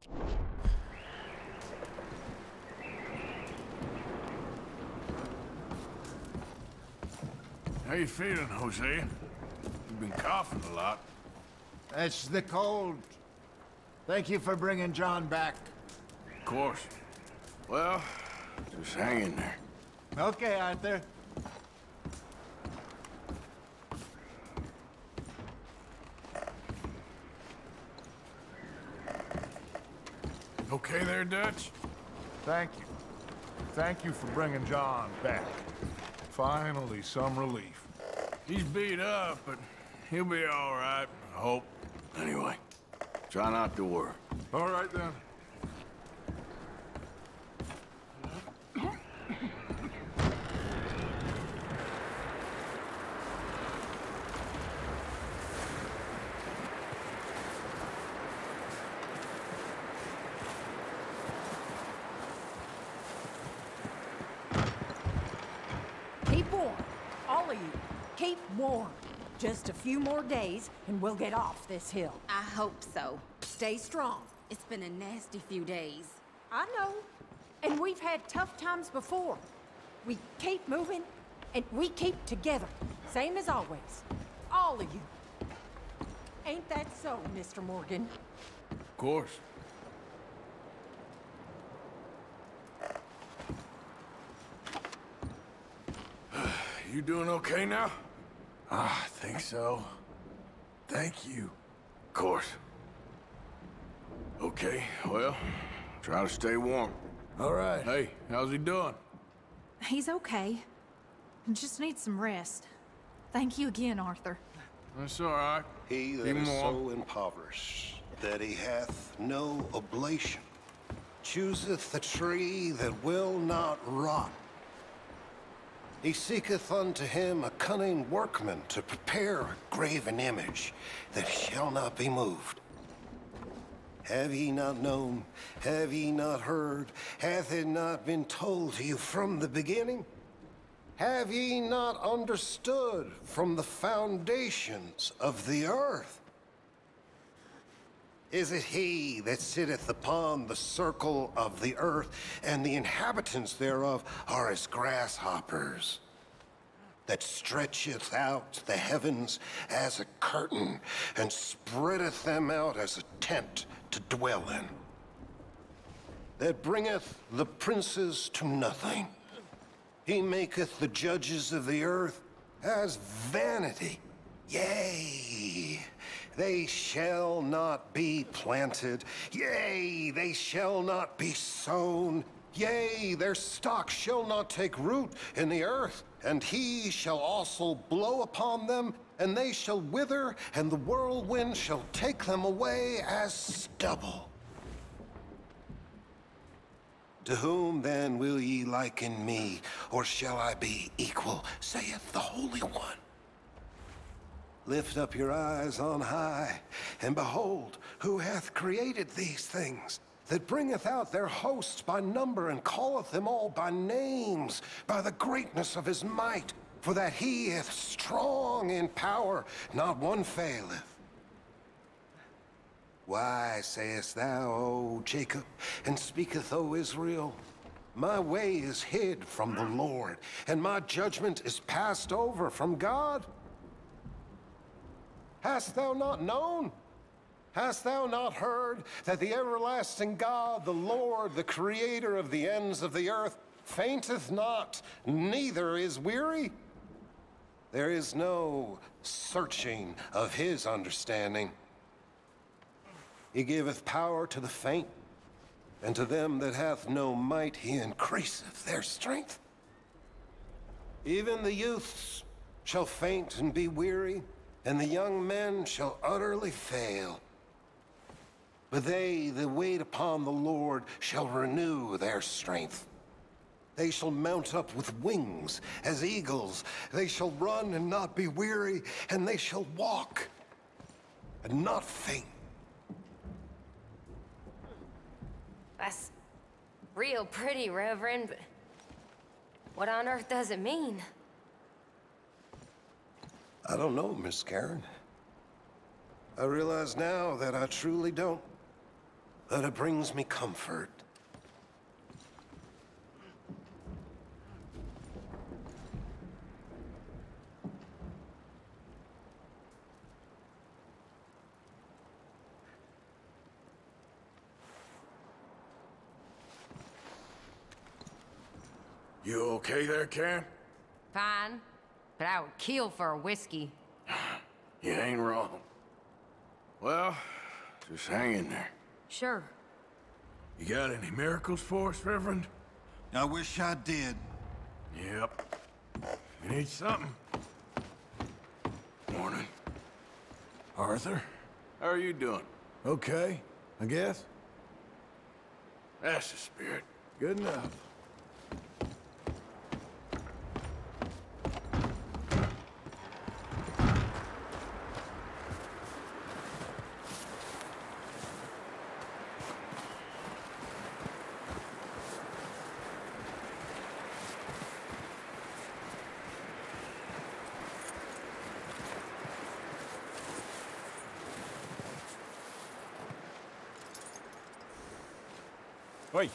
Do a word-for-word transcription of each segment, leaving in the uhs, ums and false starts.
How you feeling, Jose? You've been coughing a lot. It's the cold. Thank you for bringing John back. Of course. Well, just hang in there. Okay, Arthur. Okay there, Dutch? Thank you. Thank you for bringing John back. Finally, some relief. He's beat up, but he'll be all right, I hope. Anyway, try not to worry. All right, then. Keep warm, all of you. Keep warm. Just a few more days, and we'll get off this hill. I hope so. Stay strong. It's been a nasty few days. I know. And we've had tough times before. We keep moving, and we keep together. Same as always. All of you. Ain't that so, Mister Morgan? Of course. You doing okay now? Ah, I think so. Thank you. Of course. Okay, well, try to stay warm. All right. Hey, how's he doing? He's okay. Just needs some rest. Thank you again, Arthur. That's all right. He that Keep is him so warm. impoverished that he hath no oblation chooseth the tree that will not rot. He seeketh unto him a cunning workman to prepare a graven image that shall not be moved. Have ye not known? Have ye not heard? Hath it not been told to you from the beginning? Have ye not understood from the foundations of the earth? Is it he that sitteth upon the circle of the earth, and the inhabitants thereof are as grasshoppers, that stretcheth out the heavens as a curtain, and spreadeth them out as a tent to dwell in, that bringeth the princes to nothing? He maketh the judges of the earth as vanity. Yea, they shall not be planted. Yea, they shall not be sown. Yea, their stock shall not take root in the earth. And he shall also blow upon them, and they shall wither, and the whirlwind shall take them away as stubble. To whom then will ye liken me, or shall I be equal, saith the Holy One? Lift up your eyes on high, and behold, who hath created these things, that bringeth out their hosts by number, and calleth them all by names, by the greatness of his might, for that he is strong in power, not one faileth. Why sayest thou, O Jacob, and speaketh, O Israel? My way is hid from the Lord, and my judgment is passed over from God. Hast thou not known? Hast thou not heard that the everlasting God, the Lord, the creator of the ends of the earth, fainteth not, neither is weary? There is no searching of his understanding. He giveth power to the faint, and to them that hath no might he increaseth their strength. Even the youths shall faint and be weary, and the young men shall utterly fail. But they that wait upon the Lord shall renew their strength. They shall mount up with wings as eagles. They shall run and not be weary, and they shall walk and not faint. That's real pretty, Reverend, but what on earth does it mean? I don't know, Miss Karen. I realize now that I truly don't. that it brings me comfort. You okay there, Karen? Fine, but I would kill for a whiskey. You ain't wrong. Well, just hang in there. Sure. You got any miracles for us, Reverend? I wish I did. Yep. We need something. Morning. Arthur? How are you doing? Okay, I guess. That's the spirit. Good enough. Wait.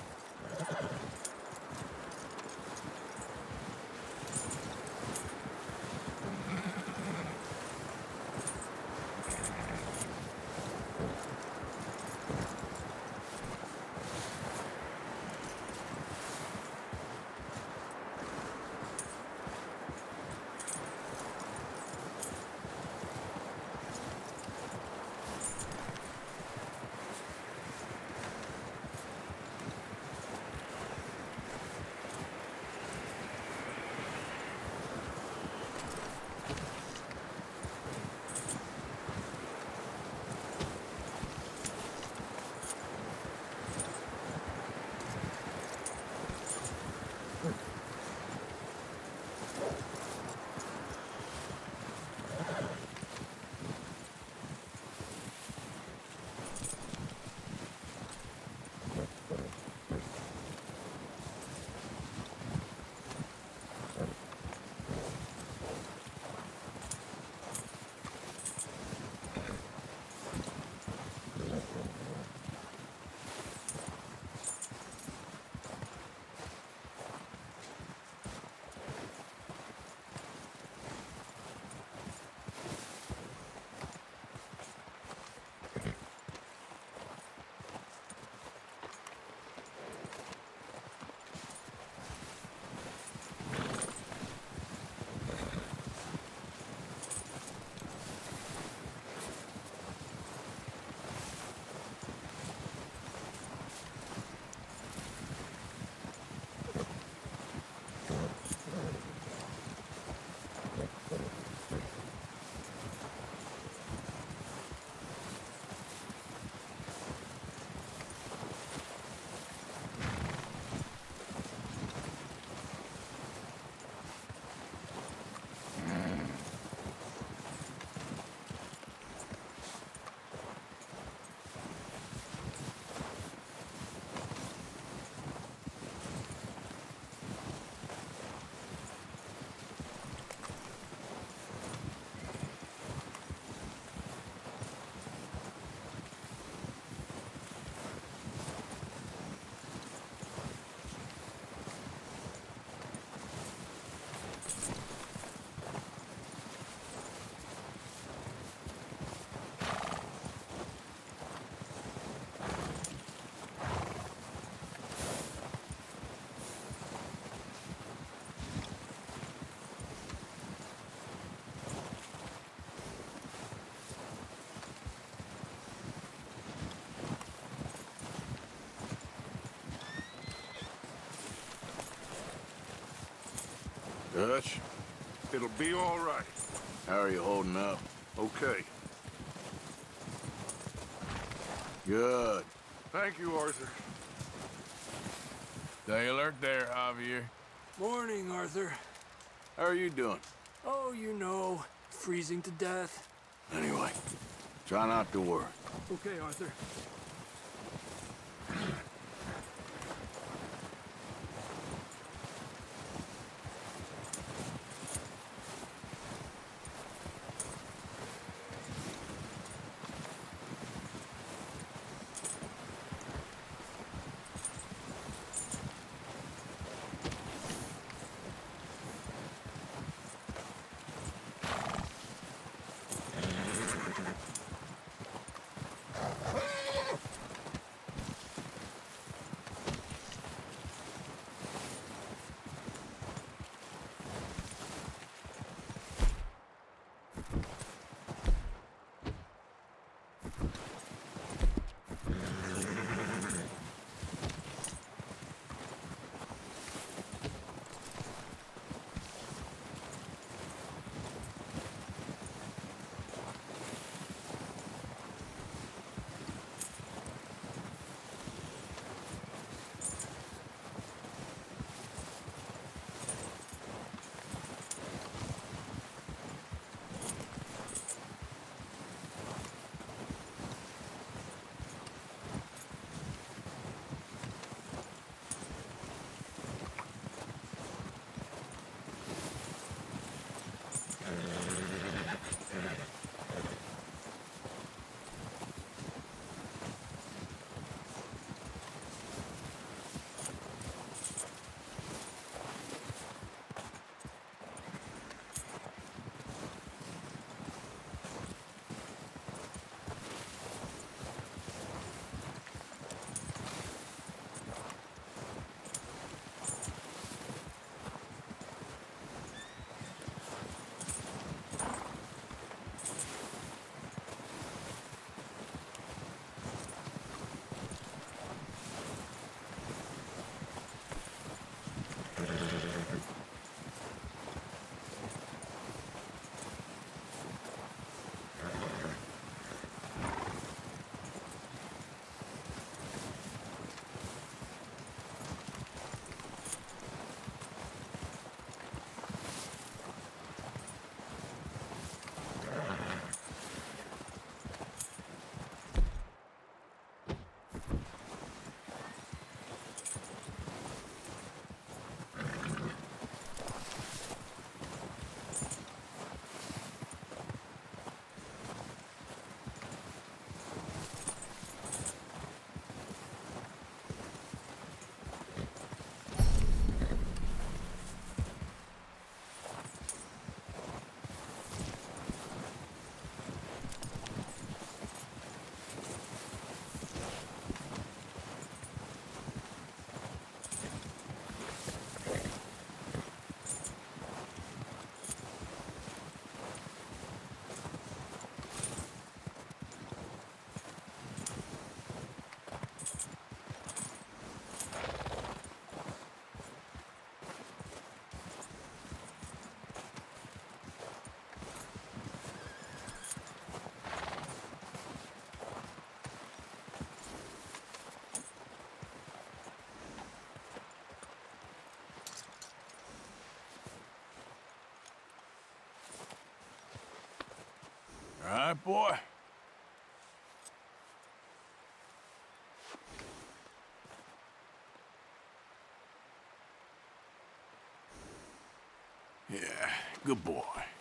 Dutch, It'll be all right. how are you holding up? Okay. Good. Thank you, Arthur. Stay alert there, Javier. Morning, Arthur. How are you doing? Oh, you know, freezing to death. Anyway, try not to worry. Okay, Arthur. All right, boy. Yeah, good boy.